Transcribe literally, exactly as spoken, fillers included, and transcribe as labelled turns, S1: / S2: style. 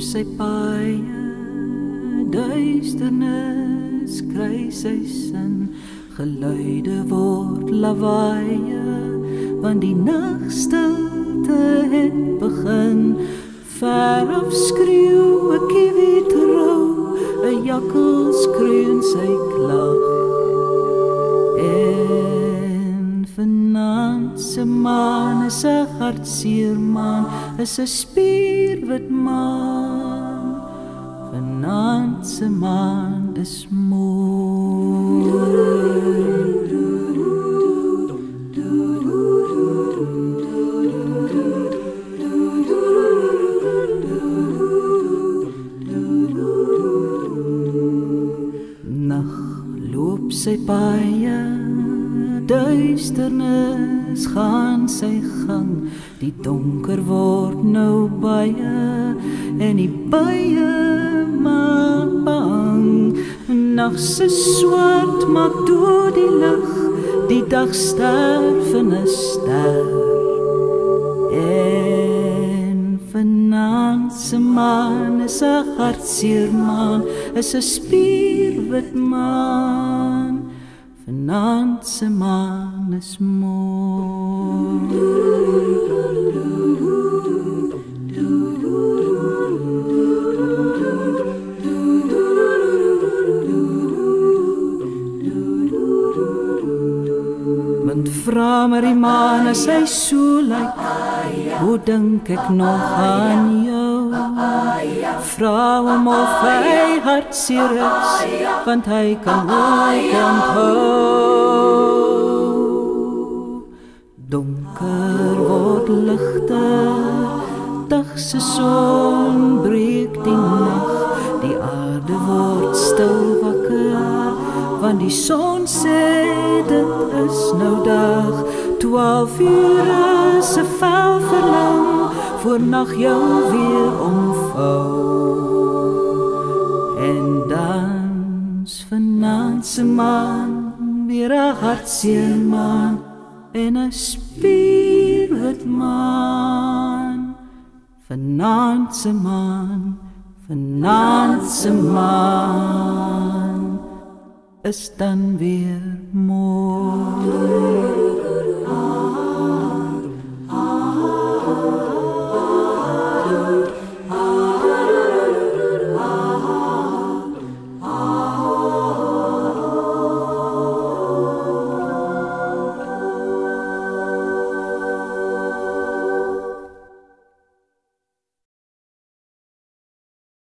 S1: sy paaie, duisternis kry sy sin, geluide word lawaaie, want die nagstilte het begin. Ver af skreeu 'n kiewiet rou, 'n jakkals kreun sy klag. En vanaand se maan is 'n hartseer maan, is 'n spierwit maan. Vanaand se maan is mooi. Sy paaie, duisternis gaan sy gang, die donker word nou baie, en die baie maak bang. Nag se swart maak dood die lig, die dag sterf in 'n ster. En vanaand se maan is 'n hartseer maan, is 'n spierwit maan. Vanaand se maan is mooi. Want vra maar die maan as hy so lyk, hoe dink ek nog aan jou? Vra hom of hy hartseer is, want hy kan ook onthou. Donker word ligter, dag se son breek die nag, die aarde word stil wakker, want die son sê dit is nou dag. Twaalf uur is 'n vel verlang, voor nag jou weer omvou. En dans vanaand se maan, weer 'n hartseer maan, en 'n spierwit maan. Vanaand se maan, vanaand se maan, is dan weer mooi.